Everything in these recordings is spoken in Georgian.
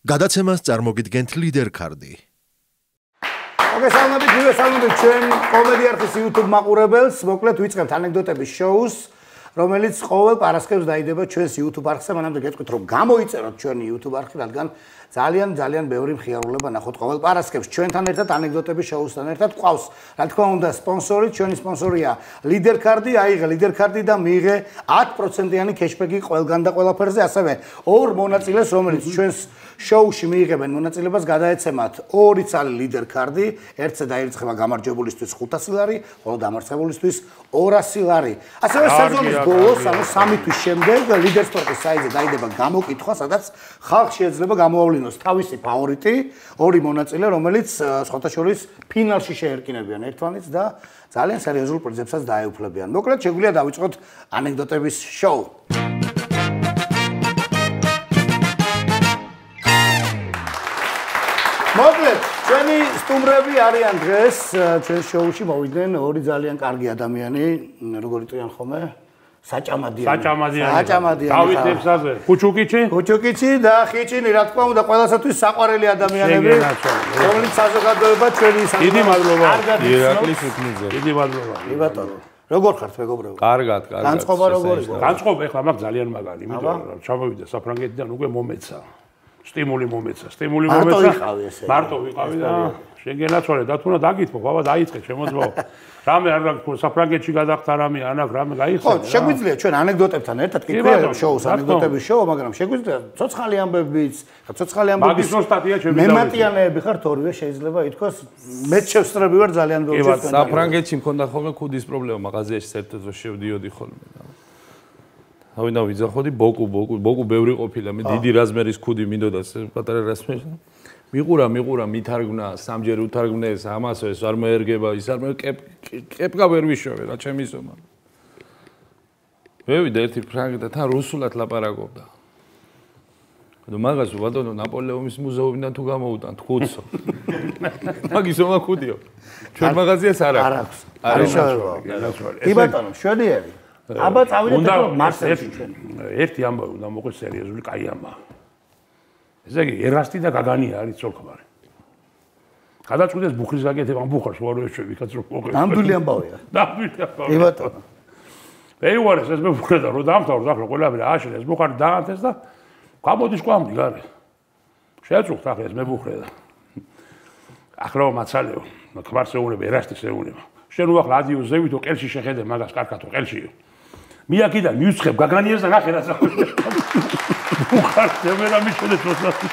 გადაცემას წარმოგიდგენთ ლიდერ ქარდი. მოგესალმებით ჩვენ კომედი არხის YouTube მაყურებელს, მოკლედ ვიწყებთ ანეკდოტების შოუს, რომელიც ყოველ პარასკევს დაიდება ჩვენს YouTube არხზე. მანამდე გეტყვით, რომ გამოიწეროთ ჩვენი YouTube არხი, რადგან ძალიან ბევრი მხიარულება ნახოთ ყოველ პარასკევს ჩვენთან ერთად ანეკდოტების შოუსთან ერთად. ყავს, რა თქმა უნდა, სპონსორი, ჩვენი სპონსორია ლიდერ ქარდი, აიღე ლიდერ ქარდი და მიიღე 10%-იანი cashback-ი ყველგან და ყველაფერზე, ასევე ორ მონაწილეს, რომელიც ჩვენს შოუში მიიღებენ მონაწილეობას, გადაეცემათ 2 წალი ლიდერ ქარდი, ერთზე დაირიცხება გამარჯვებულისთვის 500 ლარი, ხოლო დამარცხებულისთვის 200 ლარი. ასევე სეზონის ბოლოს, ანუ 3 თვის შემდეგ ლიდერ სპორტის საიტზე დაიდება გამოკითხვა, სადაც ხალხს შეიძლება გამოავლინოს თავისი ფავორიტი, 2 მონაწილე, რომელიც სხვათა შორის ფინალში შეერკინებიან ერთმანეთს და ძალიან სერიოზულ პრიზებსაც დაეუფლებიან. მოკლედ, შეგვიძლია დავიწყოთ ანეკდოტების შოუ. მოკლედ, ჩვენი სტუმრები არიან დღეს ჩვენ შოუში მოვიდნენ 2 ძალიან კარგი ადამიანი, როგორ იტყვიან ხოლმე? საჭამადიანი. დავით ებსაზე, ქუჩუკიჩი და ხიჭინი, რა თქმა უნდა, ყველასათვის საყვარელი ადამიანები, რომელიც საზოგადოება ჩვენი დიდი მადლობა. ირაკლის უთნიძე. დიდი მადლობა. კი ბატონო. როგორ ხართ მეგობრებო? კარგად. განწყობა როგორი? განწყობა ეხლა მაგ ძალიან მაგარი, იმიტომ რომ ჩამოვიდა საფრანგეთიდან უკვე მომეცა. სტიმული მომეცა. მარტო ვიყავი და შეგენაცვალე და თუნდაც დაგითმო, ბაბა დაიწყე შემოძმო. რამე არ გაქვს საფრანგეთში გადახდა რამე ანაკ რამე გაიხსნა. ხო, შეგვიძლია ჩვენ ანეკდოტებთან ერთად კითხვა შოუს, ანეკდოტების შოუ, მაგრამ შეგვიძლია ცოცხალი ამბებიც, ცოცხალი ამბების მემატიანეები ხართ ორივე შეიძლება ითქვას, მეც შევსწრები ვარ ძალიან ბევრი ჩვენ. საფრანგეთში მქონდა ხოლმე ქუდის პრობლემა მაღაზიაში საერთოდ შევდიოდი ხოლმე. ავინა ვიძახოდი ბოკუ ბევრი ყოფილა მე დიდი რაზმერის ქუდი მინდოდა პატარა რაზმერი მიყურა მითარგმნა სამჯერ უთარგმნეს ამას ეს არ მოერგება ის არ კეპკა ვერ ვიშოვე რა ჩემი ზომა მევიდა ერთი ფრანგი და თან რუსულად ლაპარაკობდა და მაგას ბატონო ნაპოლეონის მუზეუმიდან თუ გამოუტანთ ხუთსო მაგის ზომა ქუდიო ჩვენ მაღაზიას არ აქვს კი ბატონო შვედიერი აბა წავიდეთ მარსელში ჩვენ. ერთი ამბავი უნდა მოყვეს სერიოზული კაი ამბავი. ესე იგი ერასტი და გაგანია არის ცოლქმარი. გადაწყვიტეს ბუხრის გაკეთება ამ ბუხარს ვაროეშვები კაც რომ მოყვეს. ნამდვილი ამბავია. ნამდვილი ამბავია. კი ბატონო. ეუარეს ეს ბუხრი და რომ დამთავრდა ახლა ყველაფერი ააშენეს ბუხარი დაანთეს და გამოდის ყვამდი გარე. შეაწუხთ ახლა ეს მებუხრე და ახლა მაცალეო, ქმარს ეუნება ერასტის ეუნება. შენ უახლა ადიოს ზევითო ყელში შეხედე მაგას კარგათო ყელშიო. მიაკიდან მიუცხებ გაგანიეს და ნახე რა საქმეა. უხარს მერა მიჩნდეს მოსასწრაფო.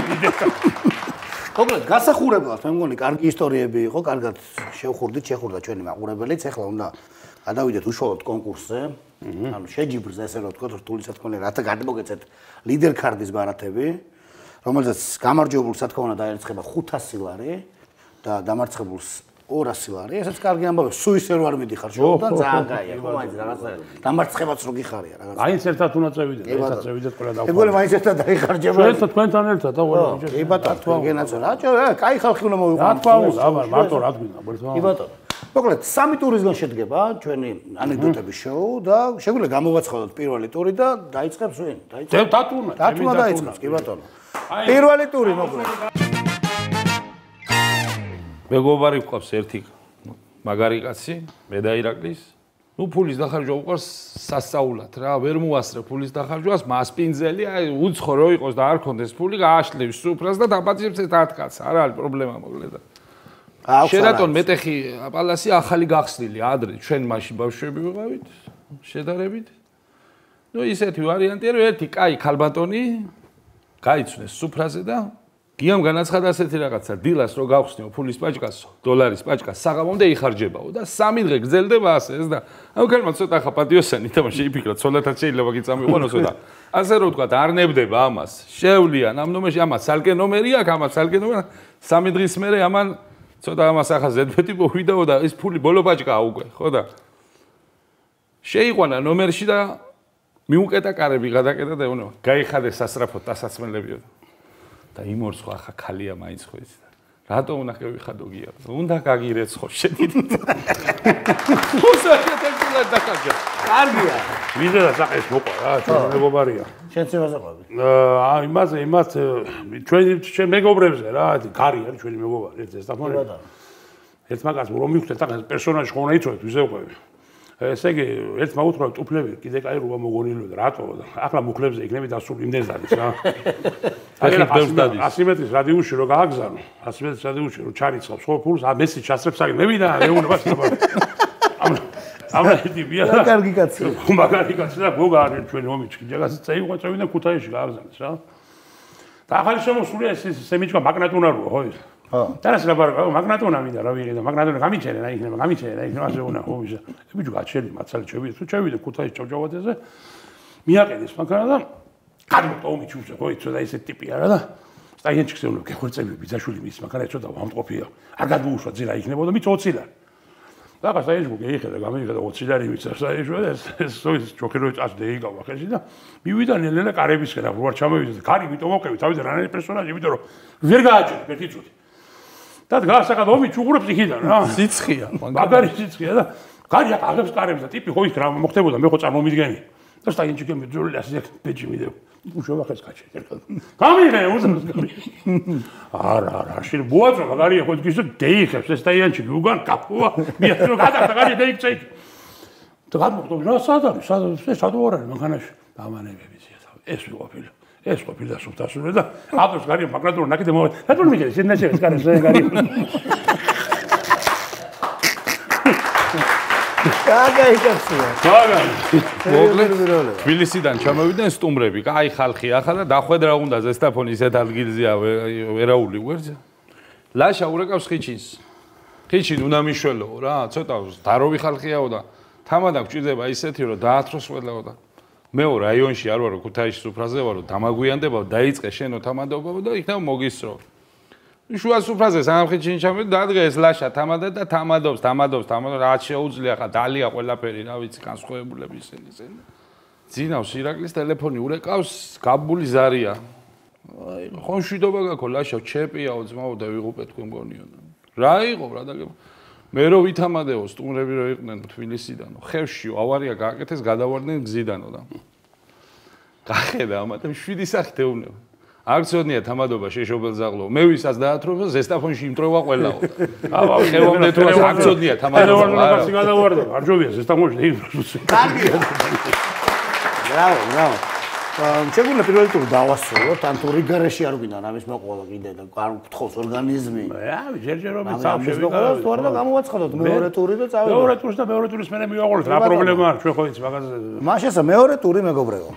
მოკლედ გასახურებლად მე მგონი კარგი ისტორიები იყო, კარგად შეხურდა ჩვენი მაყურებელიც, ახლა უნდა გადავიდეთ უშუალოდ კონკურსზე. ანუ შეჯიბრზე ესე რომ ვთქვათ, რთული სათქმელი რათა გადმოგეცეთ ლიდერ ქარდის ბარათები, რომელზეც გამარჯვებულს რა თქმა უნდა დაერიცხება 500 ლარი და დამარცხებულს 200 ლარი, ესეც კარგი ამბავია, სუისერ ვარ მიდიხარ შოუდან, ძალიან კაია, ხო მაინც რაღაცა დამარცხებაც რო გიხარია რაღაცა. მაინც ერთად უნდა წევიდეთ, ყველა დავყავთ. ეგ მეგონი მაინც ერთად დაიხარჯება. ერთად თქვენთან ერთად და ყველა ვიჯერ. კი ბატონო, გენაცო რა, კაი ხალხი უნდა მოვიყვანოთ. რა თქმა უნდა, აბა, მარტო რა თქვინა, ბოლოს. კი ბატონო. მოკლედ, 3 ტურისგან შედგება ჩვენი ანეკდოტების შოუ და შეგვიძლია გამოვაცხადოთ პირველი ტური და დაიწყებს ვინ? დათუნა დაიწყებს, კი ბატონო. პირველი ტური მოკლედ. მეგობარი გვყავს ერთი მაგარი კაცი, მე და ირაკლის. ნუ ფულის დახარჯვა უყარს სასწაულად რა, ვერ მოასწრე ფულის დახარჯვას, მასპინძელი, აი უცხო რო იყოს და არ ქონდეს ფული, გააშლებს სუფრას და დაპატიმრებს ეს 10 კაცს. არ არის პრობლემა მოკლედ. შერატონ მეტეხი პალასი ახალი გახსნილი ადრე, ჩვენ მაშინ ბავშვები ვიყავით, შედარებით. ნუ ისეთი ვარიანტია, რომ ერთი კაი ქალბატონი გაიცნეს სუფრაზე და გიამ განაცხადა ასეთი რაღაცა, დილას რო გავხსნიო ფულის პაჭკას, დოლარის პაჭკას საღამომდე იხარჯებაო და 3 დღე გრძელდება ასე ეს და ამ ქალმა ცოტა ხა პატიოსანი თამა შეიფიქრა, ცოლათაც შეიძლება გიწამიყვანოსო და ასე რომ ვთქვა, არ ნებდება ამას. შევლიან ამ ნომერში, ამას სალკე ნომერი აქვს, ამას სალკე ნომერი. 3 დღის მერე ამან ცოტა ამას ახლა ზედმეტი მოვიდაო და ეს ფული ბოლო პაჭკაა უკვე, ხო და შეიყვანა ნომერში და მიუკეტა კარები გადაკეტა და ეუბნება, გაიხადე სასწრაფოდ დასაცმელებიო. და იმორს ხო ახლა ხალია მაინც ხო იცი რატო უნდა გავიხადო გია? უნდა გაგირეც ხო შედიდით. უსახეთებულად დაკარგა. კარგია. ვიდრე საყეს მოყვა რა, ჩვენ მეგობარია. შენც იმაზე ყვები. იმას ჩვენ მეგობრებზე რა, გარი არის ჩვენი მეგობარი, ერთ ზესტაფონი. ერთ მაგას რომ მივხვდეთ, ახლა პერსონაჟი ხო უნდა იცოდეთ, ვიზე ყვები. ესე იგი, ერთ მაუთხრა ტუფლები კიდე კაი როა მოგონილოდა, რატო? ახლა მუხლებზე იქნები დასული იმდენს არის რა. ახლა ბევრს დადის. 100 მეტრის რადიუსში რო გააგზავნო, 100 მეტრის რადიუსში რო ჩარიცხავს ხო ფულს, მესი ჩასწრებს აგ მევიდა, მეუნება შევა. ამაიდი ბია. კარგი კაცია. მაგარი კაცი და გოგა არის ჩვენი ომიჩი. ჯაგას წაიღო წავიდა ქუთაისში გააგზავნეს რა. და ახალი შემოსულია ეს სემიჩკა მაგნატუნა როა ხო ის? ხო. და რა ლაბარაკო მაგნატუნა მინდა რა ვიღე და მაგნატუნა გამიჩერე რა იქნება ასე უნდა ხო ისა. ბიჭო გაჩერდი მაცალი ჩევიდა ქუთაისში ჭავჭავაძეზე. მიაყენეს მაგარა და გადმოყვა ომიჩი უშე ხო იცოდა ესე ტიპი არა და სტაინჩიკზე უნდა გეხორცები ბიძაშვილი მის მაგარა იცოდა ვამტყოფია. არ გადმოუშვა ძირა იქნებოდა მით 20 ლარი. და გასაიჟმო გეიხედა გამიხედა 20 ლარი მის საიჟმო ეს სოის ჩოქეროი წასდე იგავა ხელში და მივიდა ნელ-ნელა კარებისკენ აღარ ჩამოვიდა კარი მით მომყევი თავიდან რანაირი პერსონაჟი იმიტომ რომ ვერ გააჭერე ერთი წუთი და გასაკად ომი ჩუღურებს იქიდან რა სიცხია მაგარი სიცხია და კარი აღებს კარებს და ტიპი ხო ის რა მოხდებოდა მე ხო წარმომიდგენი და სტაინჩიკი მეძული ასე ბეჯი მიდევ უშოვა ხეს კაჩი ერთხელ გამიღე უზრუნოს არა შენ ბუაძო მაგარია ხო ის დეიხებს ეს სტაინჩიკი უგან კაპუა მიარო გადახდა კარი დეიქცე და გადმოხტო რა სადარი სადوار არის მანქანაში დამანებები ზია ეს ყოფილა სუფთასული და აბოს გარი მაგნატური ნაკიდე მოვა რატო მიგე შენ ნაშეს კარი გარი კაცია. მოკლედ თბილისიდან ჩამოვიდნენ სტუმრები, კაი ხალხი ახლა და დახვედრა უნდა ზესტაფონი ისეთ ადგილზეა ვერაული გვერდზე. ლაშა ურეკავს ხიჩინს. ხიჩინ უნდა მიშველო რა, ცოტა დაროვი ხალხიაო და თამადა გჭირდება ისეთი რომ დაათროს ყველაო და მეო რაიონში არ ვარო ქუთაისის სუფრაზე ვარო დამაგვიანდება დაიწყე შენო თამადობა და იქნებ მოგისწრო. შუა სუფრაზე სამხიჩინი ჩამოვიდა დადგა ეს ლაშა თამადა და თამადობს რაც შეუძლია ხა დალია ყველაფერი რა ვიცი განსხვავებულები ისინი ძინავს ირაკლის ტელეფონი ურეკავს გაბული ზარია აი ხონშვიდობა გაქო ლაშა ჩეპიაო ძმაო და ვიღუპე თქვენ მგონიო რა იყო რა დაგებ მე რო ვითამადეო სტუმრები რო იყვნენ თბილისიდანო ხევშიო ავარია გააკეთეს გადავარდნენ გზიდანო და გახედა ამათი 7 სახით ეუბნება აქციონია თამადობა შეშობელზაღლო მე ვისაც დაათრობა ზესტაფონში იმტროვა ყველაო აბა ხევამდე თუ აქციონია თამადობა არა გადავარდა არჯობია ზესტაფონში იმტროვა კარგია ბრავო შეგვიძლია პირველი ტური დავასრულოთ ან თუ რიგარეში არ გვინდა ამის მოყოლა კიდე და არ გთხოვს ორგანიზმი აი ჯერჯერობით სამშევიდეთ თუ არა და გამოვაცხადოთ მეორე ტური და წავიდეთ მეორე ტურს და მეორე ტურის მერე მივაყოლეთ რა პრობლემა არის ჩვენ ხო იცი მაგაზე მაშასა მეორე ტური მეგობრებო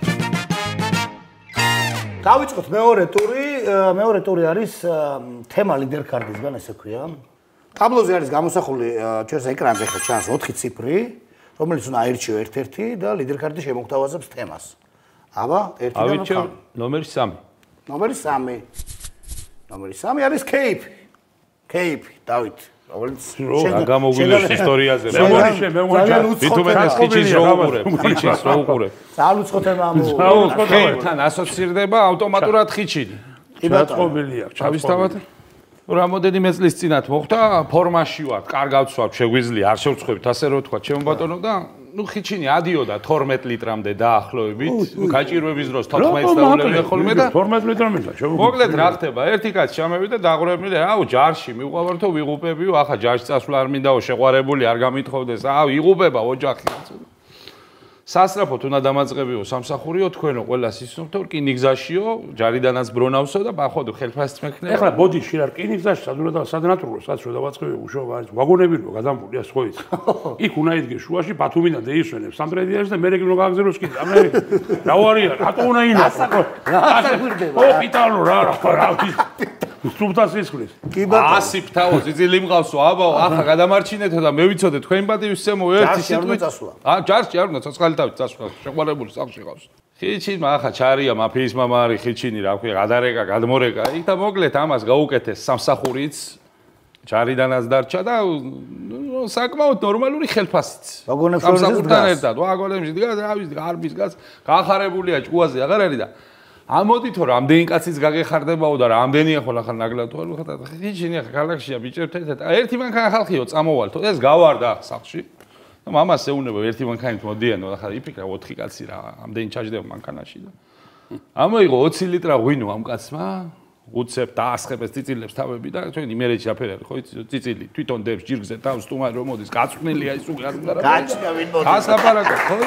დავიწყოთ მეორე ტური არის თემა ლიდერ კარდისგან ესე ქვია. ტაბლოზე არის გამოსახული ჩვენს ეკრანზე ხო ჩანს 4 ციფრი, რომელიც უნდა აირჩიო ერთ-ერთი და ლიდერ კარდი შემოგთავაზებს თემას. აბა, 1-დან 9. ავირჩიო ნომერი 3. ნომერი 3. ნომერი 3 არის კეიპი, დავით. რომელიც გამოგვიდეს ისტორიაზე მე მოგიჩვენე თუმეტეს ხიჩის რო უყურებ ძალუწყო თემა თან ასოცირდება ავტომატურად ხიჩინი ჩაწყობილია ჩავისთავად რამოდენიმე წლის წინათ მოხდა ფორმაში ვარ კარგავ ვცვავ შეგვიძლია არ შევწყვებით ასე რომ თქვა ჩემო ბატონო და ნუ ხიჩინი ადიოდა 12 ლიტრამდე დაახლოებით გაჭირვების დროს 14 დაულევია ხოლმე და 12 ლიტრამდე მოკლედ რა ხდება ერთი კაცი ჩამევიდა დაყურებინე აუ ჯარში მივყვავართო ვიღუპებიო ახლა ჯარში წასვლა არ მინდაო შეყვარებული არ გამithხოვდეს აუ იღუპება ოჯახი სასწრაფოდ უნდა დამაწყებიო სამსახურიო თქვენო ყველა სისუფთავ რკინიგზაშიო ჯარიდანაც ბრონავსო და ბახოდო ხელფასით მექნება ეხლა ბოდიში რა რკინიგზაში სადანატურლო სადაც რომ დავაწყებიო უშუალო არის ვაგონები რო გადამული ასე ხო იცი იქ უნდა იდგე შუაში ბათუმიდან დაისვენებს სამტრედიაში და მე რეგიონო გააგზავნოს კიდე ამერიკა რა ვარია რატო უნდა ინახო ასაკვირდება ოპიტალო რა სუფთას ისხლის კი ბატონო 100 ფთავო ძილი მყავსო აბაო ახლა გადამარჩინეთო და მე ვიცოდე თქვენ პატივის სემო ერთი სიტყვით ჯარში არ უნდა ცოცხალი თავით წასვლა შეყვარებული სახში ყავს ხიჩინი ახლა ჩარია მაფიის მამა არის ხიჩინი რა ქვია გადარეკა გადმორეკა იქ და მოკლედ ამას გაუკეთეს სამსახურიც ჯარიდანაც დარჩა და საკმაოდ ნორმალური ხელფასიც სამსახურთან ერთად ვაგონებში დგას რა ვიცი გარბის გას გაახარებულია ჭუაზე აღარ არის და ამოდითო რამდენი კაციც გაგეხარდებაო და რამდენია ხოლმე ახლა ნაგლად თქო ხა ხიჩინი ახლა ქალაქშია ბიჭებთან ერთი მანქანა ხალხიო წამოვალთო ეს გავარდა სახლში და მამას ეუნება ერთი მანქანით მოდიანო ახლა იფიქრა 4 კაცი რა ამდენი ჩაჯდება მანქანაში და ამოიღო 20 ლიტრა ღვინო ამ კაცმა უცებ დაასხებს ციცილებს თავები და ჩვენ იმერეთში აფერარი ხო იცი ციცილი თვითონ დებს ჯირგზე თავს სტუმარი რომ მოდის გაწვნილია ის უკვე არ უნდა რა გაჩნდა ვინ მოდის გასაფარაკო ხო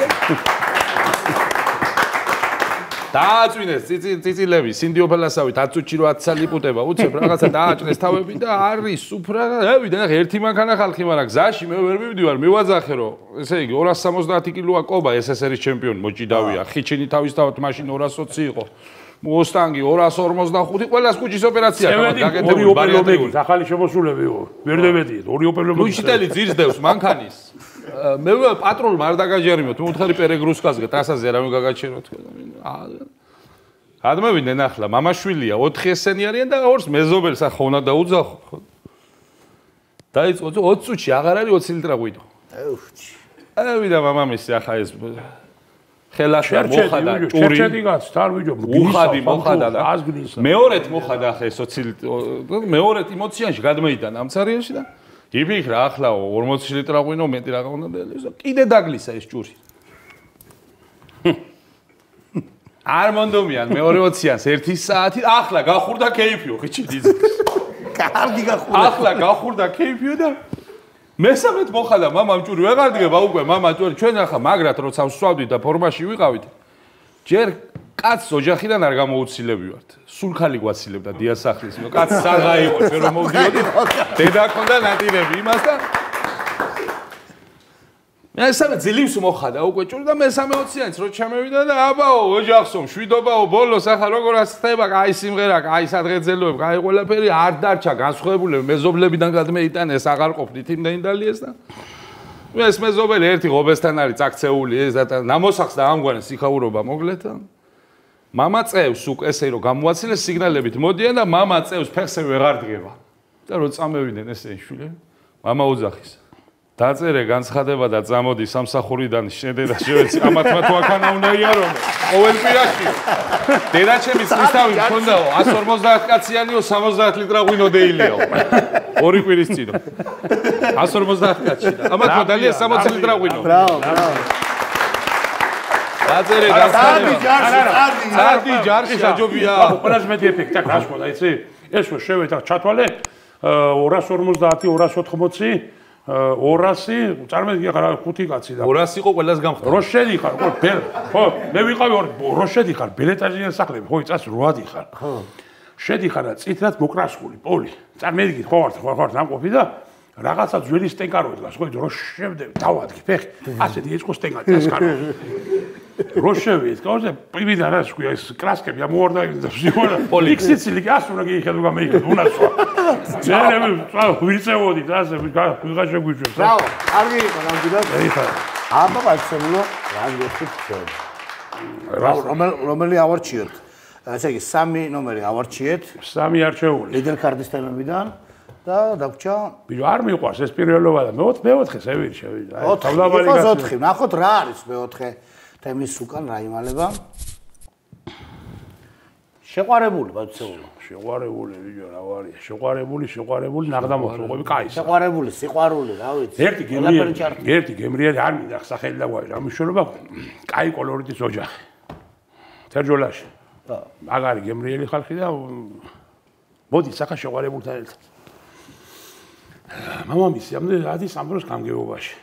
დააწვინეს ციცილები სინდიოფალასავით 10 წუთში რო 10 წელი იპუტება უცებ რაღაცა დააჭრეს თავები და არის სუფრა ავიდა ერთი მანქანა ხალხი მაგრამ გზაში მე ვერ მივდივარ მივაძახე რომ ესე იგი 270 კილოა კობა SSR-ის ჩემპიონი მოჭიდავია ხიჩინი თავისთავად მაშინ 220 იყო მუსტანგი 245 ყველას კუჭის ოპერაცია გაკეთებული ბარიატრიული ახალი შემოსულები ვერ დევედიეთ ორი ოპერაცია ლუჩიტელი ძირს დევს მანქანის მე პატროლმა არ დაგაჯერიმოთ მე უთხარი პერეგრუსკაზე ტასაზე რა მიგაგაჩეროთ გადმევიდნენ ახლა მამაშვილია 4 ესენი არიან და 2-ს მეზობელს ახლა უნდა დაუძახო ხო დაიწყო 20 წუთში აღარ არის 20 ლიტრა ღვინო ავიდა მამამისი ახლა ეს ხელაშა მოხადა ჭური შეჭედი გაც თან ვიჯო მოხადა და მეორეთ მოხადა ახლა ეს 20 ლიტრი მეორეთ ემოციაში გადმეიტანა ამ ცარიაში და იფიქრა ახლა 40 ლიტრა ღვინო მეტი რა უნდა და კიდე დაგლისა ეს ჭური არ მონდომიან მეორე 20-იანს 1 საათი ახლა გახურდა კეიფიო ხიჩი დიზი კარგი გახურდა ახლა გახურდა კეიფიო და მესამეთ მოხადა მამამ ჭური ვეღარ დგება უკვე მამა ჭური ჩვენ ახლა მაგრად როცა ვსვავდით და ფორმაში ვიყავით ჯერ კაცს ოჯახიდან არ გამოუცილები ვართ სულქალი გვაცილებდა დიასახლის ნუ კაცს საღა იყო ჩვენ რომ მოვდიოდით დედა ქონდა ნატირები იმას და მესამე ძლივს მოხადა უკვე ჭური და მესამე 20-იანიც რო ჩამევიდა და აბაო ოჯახსო მშვიდობაო ბოლოს ახლა როგორ ასხდება კაი სიმღერა კაი სადღეძელოები კაი ყველაფერი არ დარჩა განსხვავებულები მეზობლებიდან გადმეიტანეს აღარ ყოფნით იმდენი დალიეს და ეს მეზობელი ერთი ღობესთან არის წაქცეული ეს და ნამოსახს და ამგვარი სიხაურობა მოკლედ მამა წევს უკვე ესე რომ გამოაცილეს სიგნალებით მოდიან და მამა წევს ფეხზე ვეღარ დგება და რო წამევიდნენ ესე შვილები მამა ოძახის დაწერე განცხადება და წამოდი სამსახურიდან შედე და შევეცი ამათმა თუ აქანა უნდა იარონ ყოველ კვირაში დედაჩემის წისთავი მქონდაო 150 კაციანიო 70 ლიტრა ღვინო დეილიო ორი კვირის წინო 150 კაცი და ამათმა დალია 60 ლიტრა ღვინო ბრავო ბრავო დაწერე განცხადება სადი ჯარში აჯობია ყველაზე მეტი ეფექტი აქვს რა თქმა იცი ეს რო შევედა ჩათვალე 250 280 200 წარმოვიდგინე ხარ 5 კაცი და 200 იყო ყველას გამხდა რო შედიხარ ხო მე ვიყავი რო შედიხარ ბელეტაჟიან სახლები ხო იწას 8 ხარ ხო შედიხარ და წითლად მოკრასხული პოლი წარმოვიდგინე ხო ვარ ნამყოფი და რაღაცა ძველი სტენკა რო დგას ხო რო შევდები დავადგი ფეხი ასეთი იყო სტენკა წასკარო რო შევიდე კაუზე პრივიდა რა შეგვია ეს კრასკები ამოვარდა და შეგვარა პოლიქსიცილი გას უნდა გიხედო გამეიქეთ უნასო ჯერები ვირწევოდი და ასე ვიღა შეგვიჭვეს ბრავო კარგი იყო ნამდვილად აბა ბაცემულო რანგეთი რომელი ავარჩიოთ ესე იგი 3 ნომერი ავარჩიეთ 3 არჩეული ლიდერ კარდის თემებიდან და დაგჭა ბიჭო არ მიყვარს ეს პირველობა და მე-4-ს ევირი შევიდა თავდაბალი გასა 4 ნახოთ რა არის მე-4 თემის უკან რა იმალება შეყვარებული ბაცემულო შეყვარებული ბიჭო რა ვარია შეყვარებული ნაღდამოწუყვები კაი შეყვარებული სიყვარული რა ვიცი ერთი გემრიელი არ მინდა სახელი და ვაი რა მნიშვნელობა კაი კოლორიტის ოჯახი თერჯოლაში მაგარი გემრიელი ხალხი და მოდი სახა შეყვარებულთან ერთად მამამისი ამდენ ადის ამ დროს გამგეობაში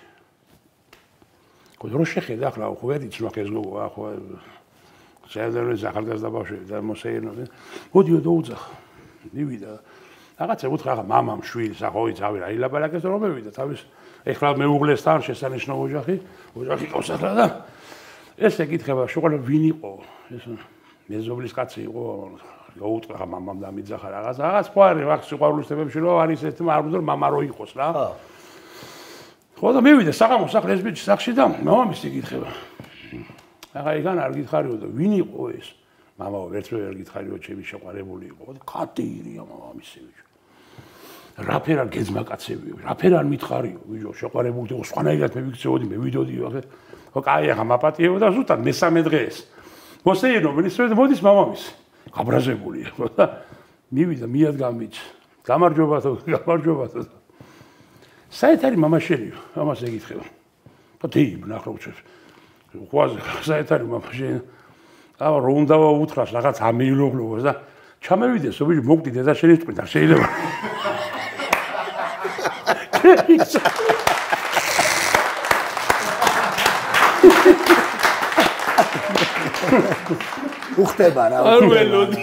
რო შეხედა ახლა ხო ვერ იცნობ ეს გოგო ახლა შეიძლება ზახალგაზრდა ბავშვი და მოსეირნოდნენ მოდიო დაუძახ მივიდა რაღაცა უთხრა ახლა მამამ შვილს ახლა იცავი რა ილაბარაკეს რომ მევიდა თავის ეხლა მეუღლესთან შესანიშნავ ოჯახი ყავს ახლა და ეს ეკითხება შუყალო ვინ იყო ეს მეზობლის კაცი იყო უთხრა მამამ დამიძახა რაღაც ხო არის ვახ სიყვარულის თემებში რომ არის ეს თემა არ უნდა მამა რო იყოს რა ხო და მივიდა საღამოს ახლა ეს ბიჭი სახში და მამამისი ეკითხება ახლა იგან არ გითხარიო და ვინ იყო ეს მამაო ვერცმე ვერ გითხარიო ჩემი შეყვარებული იყო და კატირია მამამისი ბიჭო რაფერ არ გეძმაკაცებიო რაფერ არ მითხარიო ბიჭო შეყვარებული იყო სხვანაირად მე ვიქცეოდი მე ვიდოდიო ახლა ხო კაი ახლა მაპატიებო და ზუსტად მესამე დღეს მოსეირნო მინისტრები და მოდის მამამისი. გაბრაზებულია ხო და მივიდა მიადგა მიჩ. გამარჯობათო. საით არის მამაშენიო? ამას ეკითხება. და დი ნახროვჩებს. ყვაზე საით არის მამაშენიო? აბა რომ უნდა უთხრას რაღაც ამილოგლოს და ჩამევიდეს ობიჯი მოგდი დედაშენის წყვით არ შეიძლება. უხდება რა. არ ველოდი.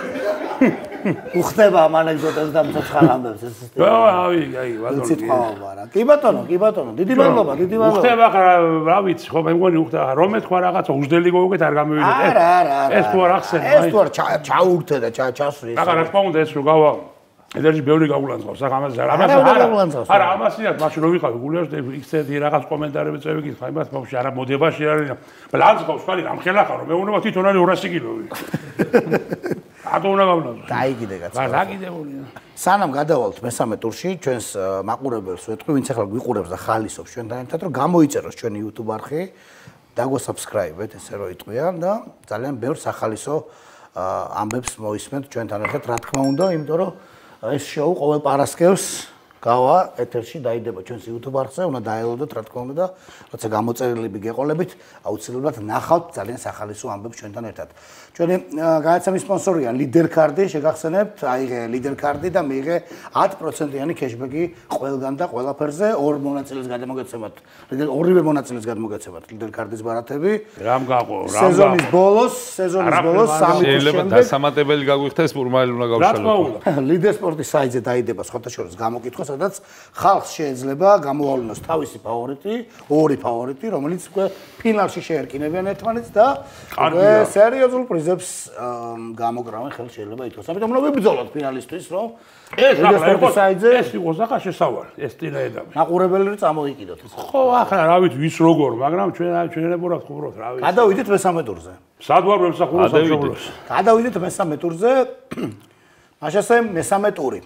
უხდება ამ ანეკდოტებს და მცოცხალ ამბებს ეს ის. აი, ბატონო. სიტყვაა რა. კი ბატონო, დიდი მადლობა. უხდება რა ვიცი, ხო მე მგონი უხდება, რომ მე თქვა რაღაცა უждელი გოგეთ არ გამოვიდეთ. არა. ეს თუ არ ახსენე, ეს თუ არ ჩაურთე და ჩასვრი. რა თქმა უნდა ეს რო გავა ედერში ბევრი გაულანძღავს, ამას არა ამასიათ მაშინ რო ვიყავი გულიაში იქცეთი რაღაც კომენტარები წევი კითხა, იმას ბავშვი არა მოდებაში არის. ლანძღავს ხარი რამხელა ხარო, მე უნდა თვითონ არის 200 კილოვი. ატო უნდა გავლანძღო. დაიგიდე კაცო. რა გიდებულია. სანამ გადავალთ მესამე ტურში, ჩვენს მაყურებელს ვეთქვი, ვინც ახლა გვიყურებს და ხალისობს ჩვენთან ერთად, რომ გამოიწეროს ჩვენი YouTube არხი, დაგვასაბსკრაიბეთ, ესე რომ იტყვიან და ძალიან ბევრ სახალისო ამბებს მოისმენთ ჩვენთან ერთად, რა თქმა უნდა, იმიტომ რომ ეს შოუ ყოველ პარასკევს გავა ეთერში დაიდება ჩვენს YouTube არხზე, უნდა დაელოდოთ, რა თქმა უნდა და როცა გამოწერილები გეყოლებით, აუცილებლად ნახავთ ძალიან სახალისო ამბებს ჩვენთან ერთად. ჩვენი გადაცემის სპონსორია Leader Card-ი, შეგახსენებთ, აიღე Leader Card-ი და მიიღე 10%-იანი cashback-ი ყველგან და ყველაფერზე, ორივე მონაწილეს გადმოგეცემათ Leader Card-ის ბარათები. რამ გაყო, სეზონის ბოლოს 3 თვის შეიძლება შემდეგ დასამატებელი გაგვიხდეს პურმაილი უნდა გავშალოთ. Leader Sport-ის საიტზე დაიდება სხვათა შორის გამოკითხვა, სადაც ხალხს შეიძლება გამოავლინოს თავისი ფავორიტი, ორი ფავორიტი, რომელიც უკვე ფინალში შეერკინებიან ერთმანეთს და სერიოზულ პრიზებს გამოგრავენ ხელს შეიძლება ითქვას. ამიტომ რომ ვიბრძოლოთ ფინალისტვის, რომ ეს Sport-ის საიტზე ეს იყოს ახლა შესავალი, ეს ტირა ედავი. მაყურებელი წამოიკიდოთ. ხო, ახლა რა ვიცი, ვის როგორ, მაგრამ ჩვენებურად ხუბრობთ, რა ვიცი. გადავიდეთ მესამე ტურზე. სად ვარ მემსახურე სამშობლოს? გადავიდეთ მესამე ტურზე. მაშასე მესამე ტური.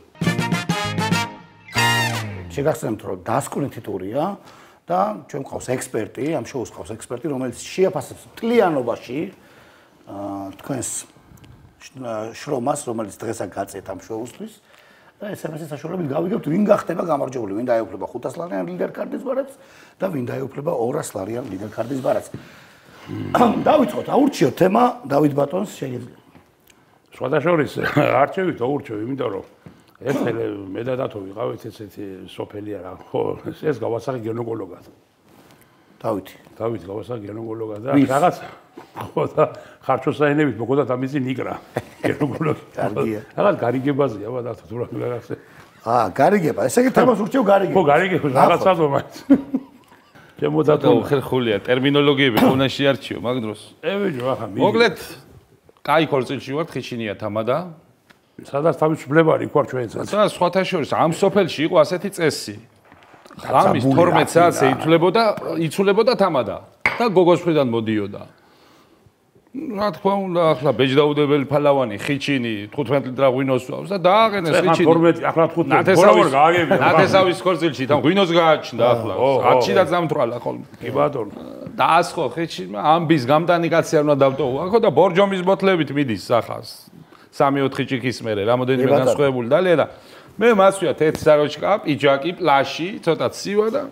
შეგახსენებთ, რომ დასკვნითი ტურია და ჩვენ მყავს ექსპერტი, ამ შოუს მყავს ექსპერტი, რომელიც შეაფასებს მთლიანობაში თქვენს შრომას, რომელიც დღესაც გაწეთ ამ შოუსთვის. და SMS-ის საშუალებით გავიგებთ, ვინ გახდება გამარჯვებული, ვინ დაეუფლება 500 ლარიან Leader Card-ის ბარათს და ვინ დაეუფლება 200 ლარიან Leader Card-ის ბარათს. დავიწყოთ, აურჩიოთ თემა დავით ბატონს შეიძლება. სხვადასხვა არჩევით, აურჩევ, იმიტომ რომ ეს მე და დათო ვიყავით ესეთი სოფელია რა. ხო, ეს გავასახე გენოკოლოგად. დავით გავასახე გენოკოლოგად და რაღაც ხო და ხარჩოსაინებით მოგოდა ამისი ნიკრა გენოკოლოგი. კარგია. რაღაც გარიგებაზეა დათო თუ რა გაგახსენე. გარიგება. ესე იგი თემას ურჩევ გარიგება. ხო, გარიგება რაღაცადო მაინც. ჩემო დათო ხერხულია ტერმინოლოგიები უნდა შეარჩიო მაგ დროს. ევიჯო ახლა მოკლედ კაი ქორწილში ვართ ხიჩინია თამადა. სადაც თავისუფლებარი იქ ვარ ჩვენსაც. და სხვათა შორის ამ სოფელში იყო ასეთი წესი. ღამის 12 საათზე იცულებოდა თამადა და გოგოს მხრიდან მოდიოდა. რა თქმა უნდა, ახლა ბეჯდაუდებელი ფალავანი ხიჩინი 15 ლიტრა ღვინოს ვავს და დააყენეს ხიჩინი. 12 ახლა 15 ბოროვარ გააგებია. ნათესავის ქორწილში თან ღვინოს გააჩნდა ახლა. 10-ში და წამთვალა ხოლმე. კი ბატონო. დაასხო ხიჩინმა ამბის გამტანი კაცი არ უნდა დავტოვო. ხო და ბორჯომის ბოთლებით მიდის სახას. 3-4 ჭიქის მერე რამოდენიმე განსხვავებული დალია და მე მასვია თეთრ საროჩკა, პიჯაკი, პლაში, ცოტა ცივა და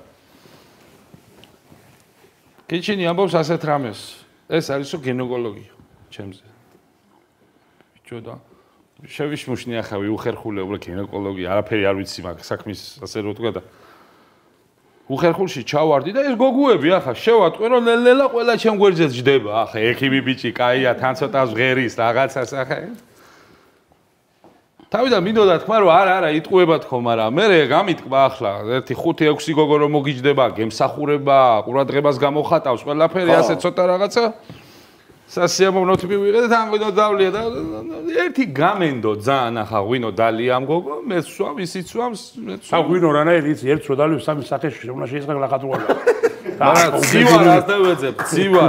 კიჩინი ამბობს ასეთ რამეს. ეს არისო გენოკოლოგია ჩემზე. ბიჭო და შევიშმუშნი ახლა ვიუხერხულე უბრალოდ გენოკოლოგია, არაფერი არ ვიცი მაგ საქმის ასე რო თქვა და უხერხულში ჩავარდი და ეს გოგუები ახლა შევატყვე რომ ნელ-ნელა ყველა ჩემ გვერდზე ჯდება. ახლა ექიმი ბიჭი, კაია, თან ცოტა ვღერის რაღაცას ახლა თავიდან მინდოდა თქვა რომ არა იტყუება თქო, მაგრამ მე გამიტკბა ახლა 1-5-6 გოგო რომ მოგიჯდება, გემსახურება, ყურადღებას გამოხატავს ყველაფერი ასე ცოტა რაღაცა სასიამოვნოთი მივიღე და ამგვინო დავლია და ერთი გამენდო ძალიან ახლა ღვინო დალია ამ გოგო, მე სვამ ისიც სვამს, მე სა ღვინო რანაირი იცი, ერთ რო დალივ სამი სახეში უნდა შეისხა ლახატუალა. არა, ცივა რას დავეძებ, ცივა.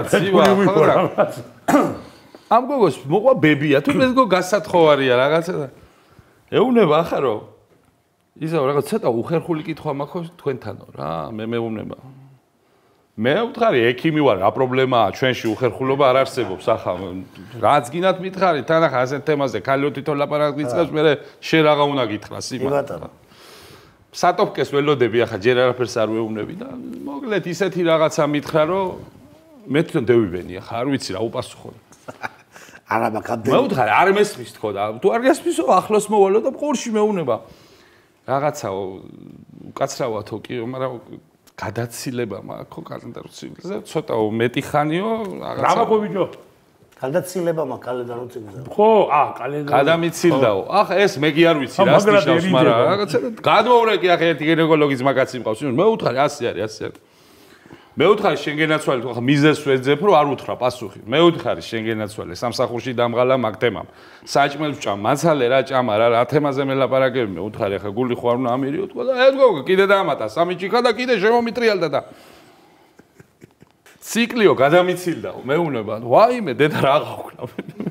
ამ გოგოს მოყვა ბებია, თუ მე გოგო გასათხოვარია რაღაცა და ეუნება ახლა რომ ისა რაღაც ცოტა უხერხული კითხვა მაქვს თქვენთანო რა მე მეუბნება მე ვთხარი ექიმი ვარ, რა პრობლემაა, ჩვენში უხერხულობა არ არსებობს ახლა. რაც გინდათ მითხარით, თან ახლა ასეთ თემაზე ქალიო თვითონ ლაპარაკს გიწყებს, მე შენ რაღაცა უნდა გითხრას იმას. კი ბატონო. სატოპკეს ველოდები ახლა ჯერ არაფერს არ ვეუბნები და მოკლედ ისეთი რაღაცა მითხრა, რომ მე თვითონ დევიბენი ახლა არ ვიცი რა უპასუხო. არა მაგამდე. მე ვთხარი არ მესმის თქო და თუ არ გასმისო ახლოს მოვალო და ყურში მეუნება. რაღაცა უკაცრავათო კი, მაგრამ გადაცილება მაქვს ხო კალენდარზე ცოტა მეტი ხანიო რაღაცა. რა მოგობიჯო? გადაცილება მაქვს კალენდარზე. ხო, კალენდარზე. გადამიცილდაო. ახლა ეს მე კი არ ვიცი რა სწიშავს, მაგრამ რაღაცა გადმოვრეკი ახლა ერთი გინეკოლოგის მაგაცი მყავს. მე ვუთხარი ასე არის, ასე არის. მე ვუთხარი შენ გენაცვალე თუ ახლა მიზეს ვეძებ, რომ არ უთხრა პასუხი. მე ვუთხარი შენ გენაცვალე სამსახურში დამღალა მაგ თემამ. საჭმელს ვჭამ, მაცალე რა ჭამა რა თემაზე მელაპარაკები. მე ვუთხარი ახლა გული ხო არ უნდა ამერიო თქვა და ეთქო კიდე დაამატა სამი ჭიქა და კიდე შემომიტრიალდა და ციკლიო გადამიცილდაო. მე უნება, ვაიმე დედა რა გაუქნა.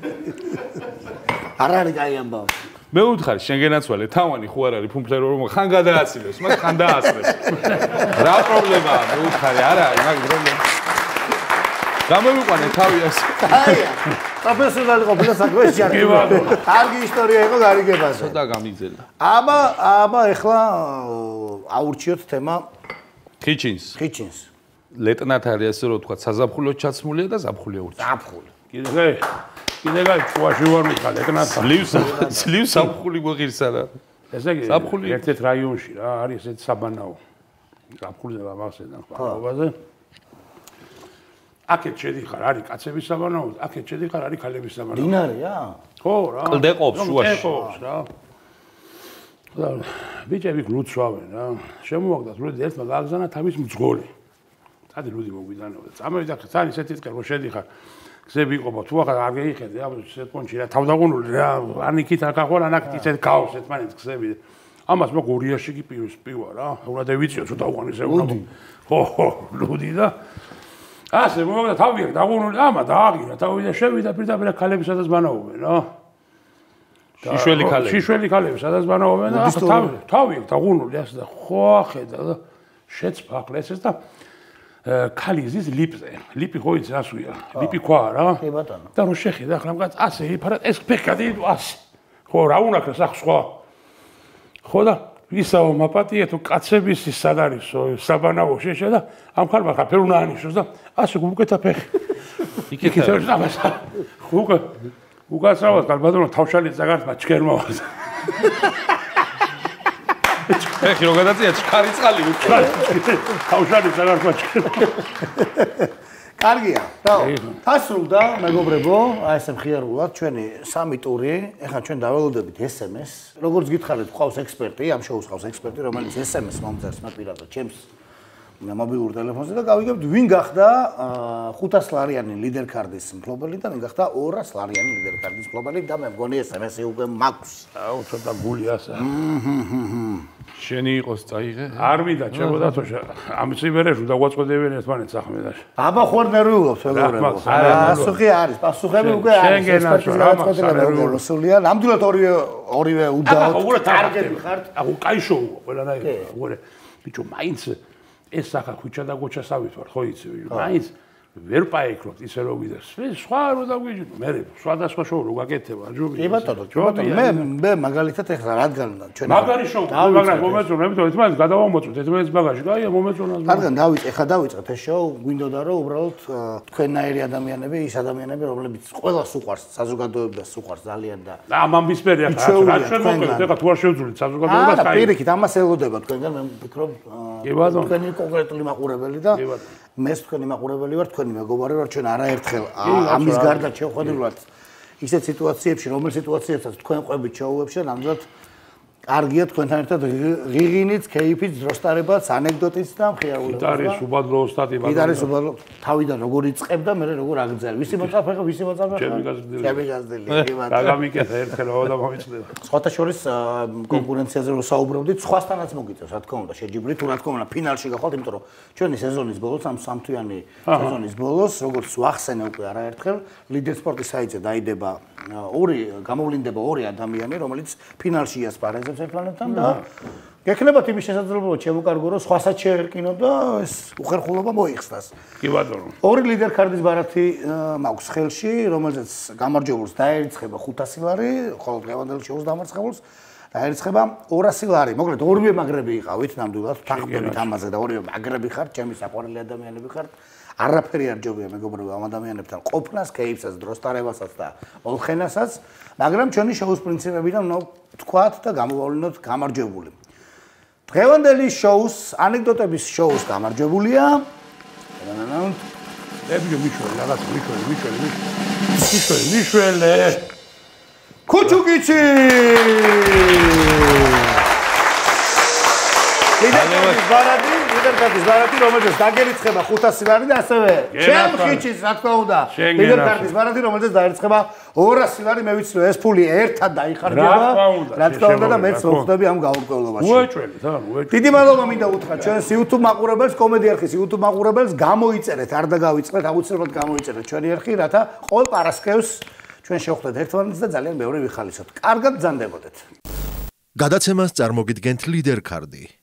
არ არის კაი ამბავი. მე ვუთხარი შენ გენაცვალე თავანი ხო არ არის ფუმფლერო რომ ხან გადააცილებს, მაგ ხან დაასწრებს. რა პრობლემაა? მე ვუთხარი არა არის მაგ პრობლემა. გამოვიყვანე თავი ასე. აია. პროფესიონალი ყოფილა საქმეში არ იყო. კარგი ისტორია იყო გარიგებაზე. ცოტა გამიგზელდა. აბა ეხლა აურჩიოთ თემა ხიჩინს. ლეტნათ არის ასე რომ თქვა საზაფხულო ჩაცმულია და ზაფხულია ურჩი. ზაფხული. კიდე გაშუაში ვარ მიხარ ლეტნათთან. სლივ ზაფხული მოღირსა და ესე იგი ზაფხული ერთ-ერთ რაიონში რა არის ესეთ საბანაო. ზაფხულზე გამახსენდა ხვალობაზე. აქეთ შედიხარ, არის კაცების საბანაო, აქეთ შედიხარ, არის ქალების საბანაო. დინარია? ხო რა. კლდეყოფს შუაში. კლდეყოფს რა. და ბიჭები გლუცვავენ რა. შემოვაგდათ როდი ერთმა გააგზავნა თავის მძღოლი. წადი ლუდი მოგვიდანო და წამოვიდა თან ისეთი წკე რომ შედიხარ. გზები იყოფა თუ ახლა არ გეიხედე აბა სეტკონში რა თავდაღუნული რა ანიკით არ გაყოლა ნაკით ისეთ ქაოს ერთმანეთს გზები. ამას მაგ ორიაში კი პივა რა. უნდა დავიწიო ცოტა უყანეს ეუბნება. ხო, ლუდი და ასე მოვიდა თავი დაღუნული ამა დააღირა თავი და შევიდა პირდაპირ ქალებისა და ზბანაობენ რა. შიშველი ქალები სადაც ბანაობენ და თავი დაღუნული ასე და ხო ახედა და შეცფახლ ესეც და ქალი ზის ლიპზე ლიპი ხო იცი ასვია ლიპი ქვა რა კი ბატონო და რო შეხედა ახლა მაგაც ასე იფარა ეს ფეხადი ასე ხო რა უნაქრეს ახ სხვა ხო და ისაო მაპატია თუ კაცების ის სად არისო საბანაო შეშა და ამ ხალხმა ხა ფერ უნდა ანიშნოს და ასე გუკეთა ფეხი იქით ამას უკაცრავად ბატონო თავშალი ზაგართმა ჩქერმა ეხი რო გადაწია ჩქარი წყალი თავშალი ზაგართმა ჩქერმა კარგია რა დასრულდა მეგობრებო აი ესე მხიარულად ჩვენი სამი ტური ეხლა ჩვენ დაველოდებით SMS როგორც გითხარით ყავს ექსპერტი ამ შოუს ყავს ექსპერტი რომელიც SMS მომწერს მაპირადად ჩემს მობილურ ტელეფონზე და გავიგებთ ვინ გახდა 500 ლარიანი ლიდერ კარდის მფლობელი და ვინ გახდა 200 ლარიანი ლიდერ კარდის მფლობელი და მე მგონი SMS-ი უკვე მაქვს. აუ ცოტა გული ასა. შენი იყოს წაიღე? არ მინდა ჩემო დათოშა. ამ სიმერეში დაგვაწყვეტებიან ერთმანეთს ახმედაში. აბა ხო არ ნერვიულობს მეგობრებო. პასუხი არის, პასუხები უკვე არის. სულია. ნამდვილად ორივე უდაოდ ტარგეტი ხართ. აუ კაი შოუა ყველანაირად. უყურე ბიჭო მაინც ეს ახლა ქუჩა და გოჩა სავით ვარ ხო იცი მაინც ვერ პაექრობთ ისე რომ ვიდას სხვა რო დაგვიჯნო მე სხვადასხვა შოუ რო გაკეთება ჯობია კი ბატონო მე მაგალითად ეხლა რადგან ჩვენ მაგარი შოუ მაგრამ მომეწონა იმიტომ ერთმანეთს გადავამოწმოთ ერთმანეთს ბაგაჟი გაია მომეწონა რადგან ეხლა დავიწყეთ ეს შოუ გვინდოდა რომ უბრალოდ თქვენნაირი ადამიანები ის ადამიანები რომლებიც ყველას უყვარს საზოგადოებას უყვარს ძალიან და ამ ვისპერი ახლა რა ჩვენ მოკლედ ეხლა თუ არ შევძულით საზოგადოებას აი პირიქით ამას ელოდება თქვენგან მე ვფიქრობ კი ბატონო თქვენი კონკრეტული მაყურებელი და მეც თქვენი მაყურებელი ვარ თქვენი მეგობარი ვარ ჩვენ არაერთხელ ამის გარდა შევხვედრილვართ ისეთ სიტუაციებში რომელ სიტუაციებსაც თქვენ ყვებით შოუებში და ნამდვილად კარგია თქვენთან ერთად ღიღინიც კეიფიც დროსტარებაც ანეკდოტიც და მხიარულება გიტარის უბადლო ოსტატი გიტარის უბადლო თავიდან როგორ იწყებ და მე როგორ აგრძელ ვისი მოწაფე ხა ვისი მოწაფე ხა ჩემი გაზდელი დაგამიკეთა ერთხელ და მომიწდება სხვათა შორის კონკურენციაზე რო საუბრობდით სხვასთანაც მოგიწევს რა თქმა უნდა შეჯიბრით თუ რა თქმა უნდა ფინალში გახვალთ იმიტომ რომ ჩვენი სეზონის ბოლოს ამ სამთვიანი სეზონის ბოლოს როგორც ვახსენე უკვე არაერთხელ ლიდერ სპორტის საიტზე დაიდება გამოვლინდება ორი ადამიანი რომელიც ფინალში იასპარეზებს ერთმანეთთან და გექნებათ იმის შესაძლებლობა ჩემო კარგო რომ სხვასაც შეერკინო და ეს უხერხულობა მოიხსნას. კი ბატონო. ორი ლიდერ კარდის ბარათი მაქვს ხელში, რომელზეც გამარჯვებულს დაერიცხება 500 ლარი, ხოლო დღევანდელ შოუს დამარცხებულს დაერიცხება 200 ლარი. მოკლედ ორივე მაგრები იყავით ნამდვილად, თანხმდებით ამაზე და ორივე მაგრები ხართ, ჩემი საყვარელი ადამიანები ხართ. არაფერი არ ჯობია მეგობრებო ამ ადამიანებთან ყოფნას, კეიფსაც, დროს ტარებასაც და ოლხენასაც, მაგრამ ჩვენი შოუს პრინციპებიდან უნდა ვთქვათ და გამოვავლინოთ გამარჯვებული. დღევანდელი შოუს, ანეკდოტების შოუს გამარჯვებულია. მიშველი. ქუჩუკიჩი! ლიდერ კარდის ბარათი, რომელზეც დაგერიცხება 500 ლარი და ასევე ჩემხიჩის, რა თქმა უნდა, ლიდერ კარდის ბარათი, რომელზეც დაერიცხება 200 ლარი, მე ვიცი რომ ეს ფული ერთად დაიხარჯება, რა თქმა უნდა და მეც მოხდები ამ გაურკვევლობაში. უეჭველით, უეჭველით. დიდი მადლობა მინდა უთხრა ჩვენს YouTube მაყურებელს, კომედი არხის YouTube მაყურებელს, გამოიწერეთ, არ დაგავიწყდეთ, აუცილებლად გამოიწერეთ ჩვენი არხი, რათა ყოველ პარასკევს ჩვენ შევხვდეთ ერთმანეთს და ძალიან ბევრი ვიხალისოთ. კარგად ბრძანდებოდეთ. გადაცემას წარმოგიდგენთ ლიდერ კარდი.